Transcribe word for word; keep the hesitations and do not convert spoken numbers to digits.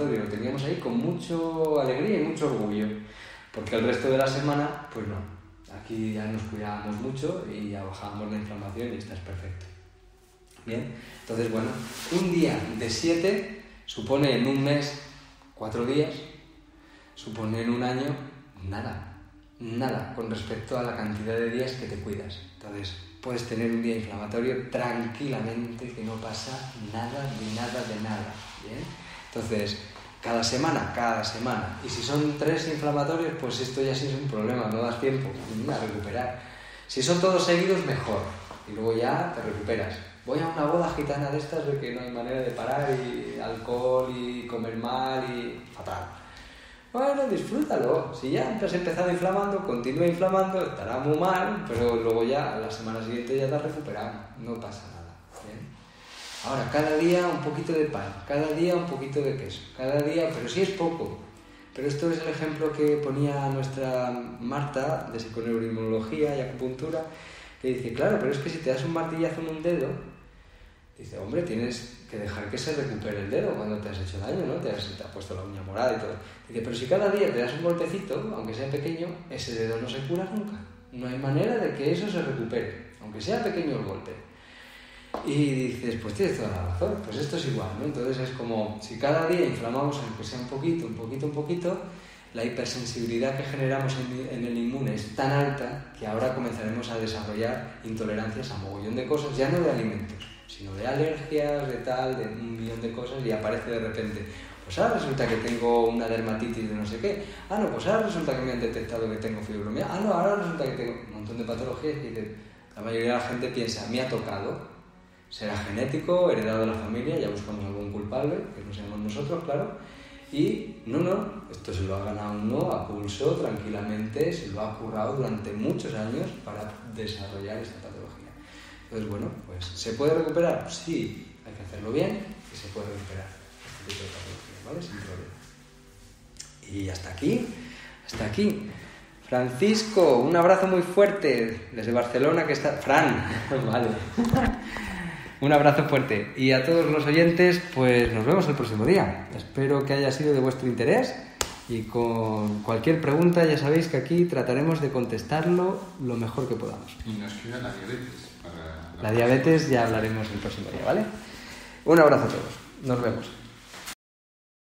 inflamatorio lo teníamos ahí con mucho alegría y mucho orgullo, porque el resto de la semana, pues no. Aquí ya nos cuidábamos mucho y ya bajábamos la inflamación y estás perfecto. Bien, entonces bueno, un día de siete supone en un mes cuatro días, supone en un año nada, nada con respecto a la cantidad de días que te cuidas. Entonces puedes tener un día inflamatorio tranquilamente, que no pasa nada, de nada, de nada. Bien, entonces cada semana, cada semana. Y si son tres inflamatorios, pues esto ya sí es un problema, no das tiempo a recuperar. Si son todos seguidos, mejor. Y luego ya te recuperas. Voy a una boda gitana de estas de que no hay manera de parar, y alcohol, y comer mal, y fatal. Bueno, disfrútalo. Si ya te has empezado inflamando, continúa inflamando, estará muy mal, pero luego ya, la semana siguiente ya te has recuperado. No pasa nada. ¿Bien? Ahora, cada día un poquito de pan, cada día un poquito de queso, cada día, pero sí es poco. Pero esto es el ejemplo que ponía nuestra Marta de psiconeuroinmunología y acupuntura, que dice, claro, pero es que si te das un martillazo en un dedo, dice, hombre, tienes que dejar que se recupere el dedo cuando te has hecho daño, ¿no? Te has, te has puesto la uña morada y todo. Dice, pero si cada día te das un golpecito, aunque sea pequeño, ese dedo no se cura nunca. No hay manera de que eso se recupere, aunque sea pequeño el golpe. Y dices, pues tienes toda la razón, pues esto es igual, ¿no? Entonces es como, si cada día inflamamos, aunque sea un poquito, un poquito, un poquito, la hipersensibilidad que generamos en, en el inmune es tan alta que ahora comenzaremos a desarrollar intolerancias a mogollón de cosas, ya no de alimentos, sino de alergias, de tal, de un millón de cosas, y aparece de repente, pues ahora resulta que tengo una dermatitis de no sé qué, ah no, pues ahora resulta que me han detectado que tengo fibromialgia, ah no, ahora resulta que tengo un montón de patologías que la mayoría de la gente piensa, me ha tocado, será genético, heredado de la familia, ya buscamos algún culpable, que no seamos nosotros, claro, y no, no, esto se lo ha ganado uno a pulso, tranquilamente, se lo ha currado durante muchos años para desarrollar esta patología. Entonces, bueno, pues ¿se puede recuperar? Sí, hay que hacerlo bien y se puede recuperar este tipo de patología, ¿vale? Sin problema. Y hasta aquí, hasta aquí. Francisco, un abrazo muy fuerte desde Barcelona, que está... Fran, vale. Un abrazo fuerte. Y a todos los oyentes, pues nos vemos el próximo día. Espero que haya sido de vuestro interés. Y con cualquier pregunta, ya sabéis que aquí trataremos de contestarlo lo mejor que podamos. Y nos queda la diabetes. Para la la diabetes ya hablaremos el próximo día, ¿vale? Un abrazo a todos. Nos vemos.